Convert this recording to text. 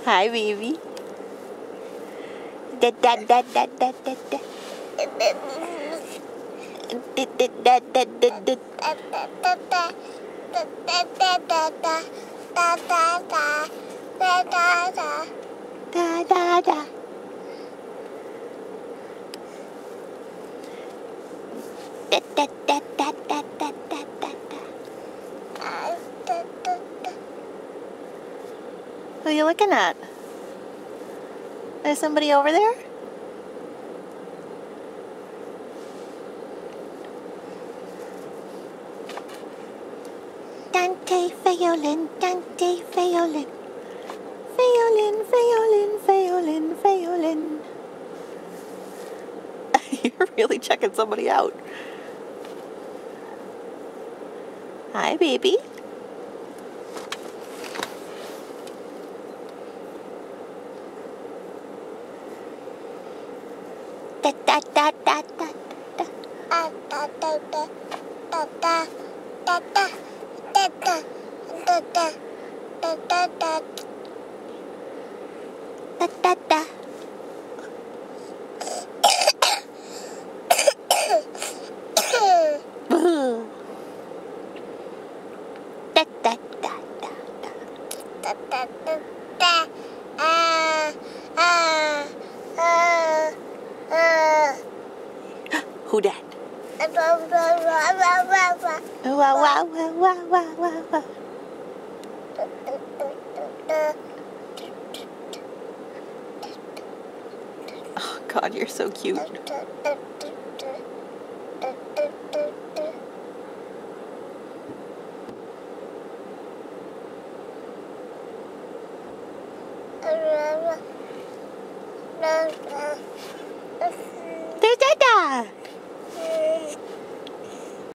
Hi, baby. Da da da da da da da. Da da da da da da da da. Da da da da da da da da da. Who are you looking at? There's somebody over there? Dante Violin, Dante Violin. Violin, violin, violin, violin. You're really checking somebody out. Hi, baby. Da da da da da da. Da da da da da da da da da da da da da da da da da. Da da da da da da da da. Who dat? Wow, wow, wow, wow, wow, wow, wow. Oh, God, you're so cute. There's Dada!